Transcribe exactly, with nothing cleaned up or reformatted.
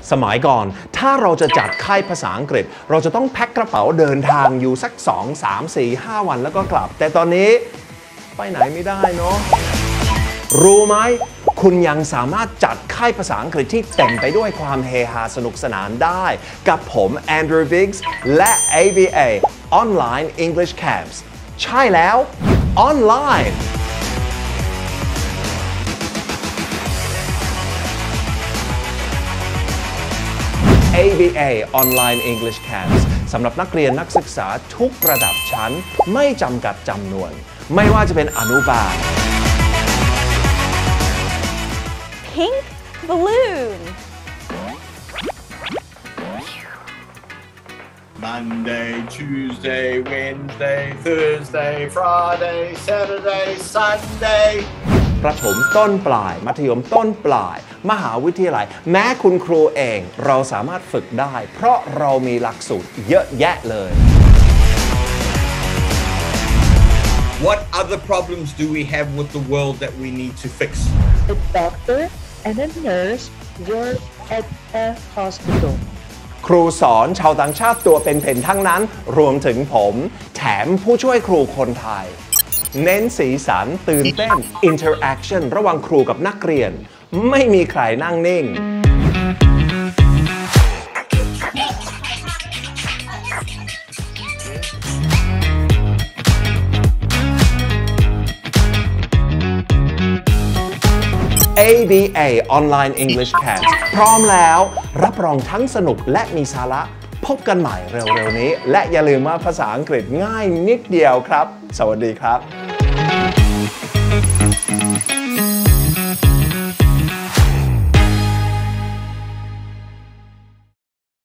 สมัยก่อนถ้าเราจะจัดค่ายภาษาอังกฤษเราจะต้องแพ็คกระเป๋าเดินทางอยู่สักสอง สาม สี่ ห้าวันแล้วก็กลับแต่ตอนนี้ไปไหนไม่ได้เนาะรู้ไหมคุณยังสามารถจัดค่ายภาษาอังกฤษที่เต็มไปด้วยความเฮฮาสนุกสนานได้กับผมแอนดรูว์ บิกส์และ เอ บี เอ Online English Camps ใช่แล้วออนไลน์ เอ บี เอ Online English Camps สำหรับนักเรียนนักศึกษาทุกระดับชั้นไม่จำกัดจำนวนไม่ว่าจะเป็นอนุบาล Pink balloon Monday, Tuesday, Wednesday, Thursday, Friday, Saturday, Sunday ประถมต้นปลายมัธยมต้นปลายมหาวิทยาลัยแม้คุณครูเองเราสามารถฝึกได้เพราะเรามีหลักสูตรเยอะแยะเลย What other problems do we have with the world that we need to fix? A doctor and a nurse work at a hospital. ครูสอนชาวต่างชาติตัวเป็นๆทั้งนั้นรวมถึงผมแถมผู้ช่วยครูคนไทยเน้นสีสันตื่นเต้น interaction ระหว่างครูกับนักเรียนไม่มีใครนั่งนิ่ง เอ บี เอ Online English Camps พร้อมแล้วรับรองทั้งสนุกและมีสาระพบกันใหม่เร็วๆนี้และอย่าลืมว่าภาษาอังกฤษง่ายนิดเดียวครับสวัสดีครับ